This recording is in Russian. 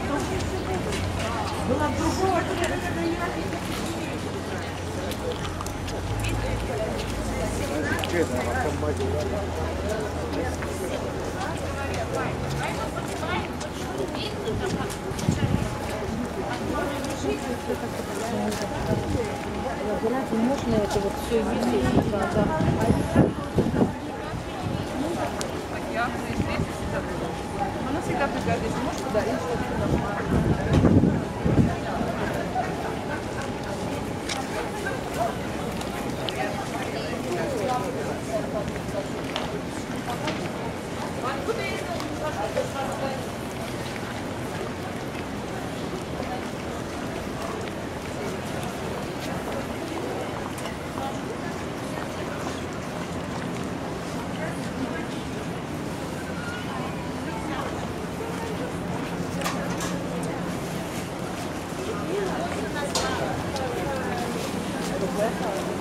Была в другого. Можно это вот все видеть, да. Она всегда пригодится. Может подарить что-то. Gracias.